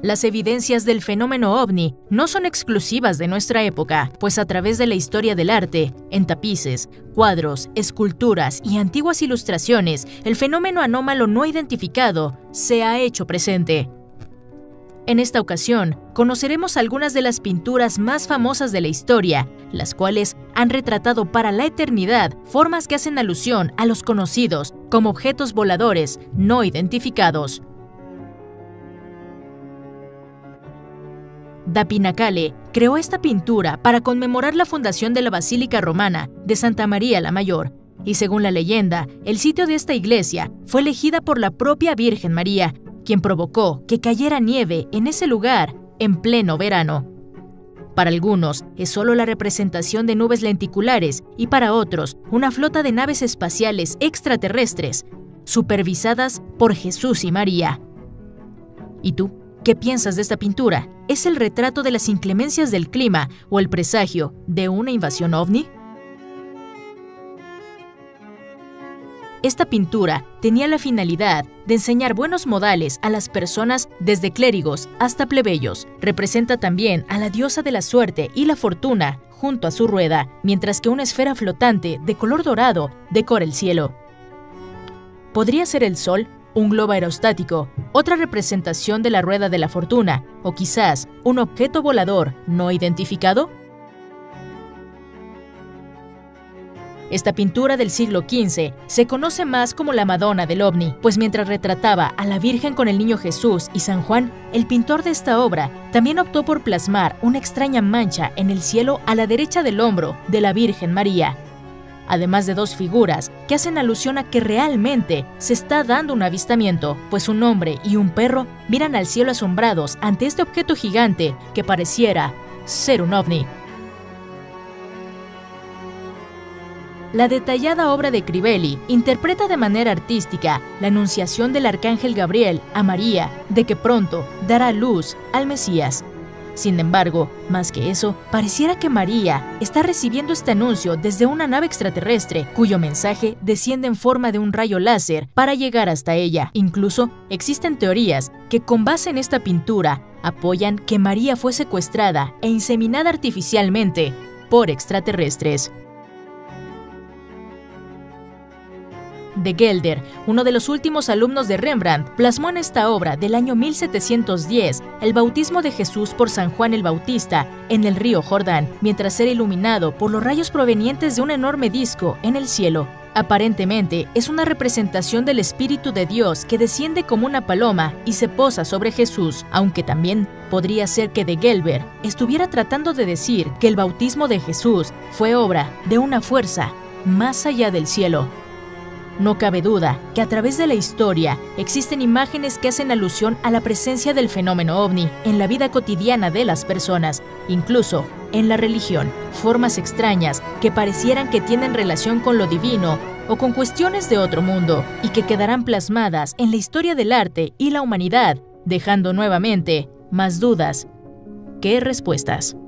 Las evidencias del fenómeno ovni no son exclusivas de nuestra época, pues a través de la historia del arte, en tapices, cuadros, esculturas y antiguas ilustraciones, el fenómeno anómalo no identificado se ha hecho presente. En esta ocasión, conoceremos algunas de las pinturas más famosas de la historia, las cuales han retratado para la eternidad formas que hacen alusión a los conocidos como objetos voladores no identificados. Da Pinacale creó esta pintura para conmemorar la fundación de la Basílica Romana de Santa María la Mayor, y según la leyenda, el sitio de esta iglesia fue elegida por la propia Virgen María, quien provocó que cayera nieve en ese lugar en pleno verano. Para algunos es solo la representación de nubes lenticulares y para otros una flota de naves espaciales extraterrestres, supervisadas por Jesús y María. ¿Y tú? ¿Qué piensas de esta pintura? ¿Es el retrato de las inclemencias del clima o el presagio de una invasión ovni? Esta pintura tenía la finalidad de enseñar buenos modales a las personas desde clérigos hasta plebeyos. Representa también a la diosa de la suerte y la fortuna junto a su rueda, mientras que una esfera flotante de color dorado decora el cielo. ¿Podría ser el sol? Un globo aerostático, otra representación de la rueda de la fortuna, o quizás un objeto volador no identificado. Esta pintura del siglo XV se conoce más como la Madonna del OVNI, pues mientras retrataba a la Virgen con el Niño Jesús y San Juan, el pintor de esta obra también optó por plasmar una extraña mancha en el cielo a la derecha del hombro de la Virgen María, además de dos figuras que hacen alusión a que realmente se está dando un avistamiento, pues un hombre y un perro miran al cielo asombrados ante este objeto gigante que pareciera ser un ovni. La detallada obra de Crivelli interpreta de manera artística la anunciación del arcángel Gabriel a María de que pronto dará luz al Mesías. Sin embargo, más que eso, pareciera que María está recibiendo este anuncio desde una nave extraterrestre, cuyo mensaje desciende en forma de un rayo láser para llegar hasta ella. Incluso existen teorías que, con base en esta pintura, apoyan que María fue secuestrada e inseminada artificialmente por extraterrestres. De Gelder, uno de los últimos alumnos de Rembrandt, plasmó en esta obra del año 1710 el bautismo de Jesús por San Juan el Bautista en el río Jordán, mientras era iluminado por los rayos provenientes de un enorme disco en el cielo. Aparentemente, es una representación del Espíritu de Dios que desciende como una paloma y se posa sobre Jesús, aunque también podría ser que de Gelder estuviera tratando de decir que el bautismo de Jesús fue obra de una fuerza más allá del cielo. No cabe duda que a través de la historia existen imágenes que hacen alusión a la presencia del fenómeno ovni en la vida cotidiana de las personas, incluso en la religión, formas extrañas que parecieran que tienen relación con lo divino o con cuestiones de otro mundo y que quedarán plasmadas en la historia del arte y la humanidad, dejando nuevamente más dudas que respuestas.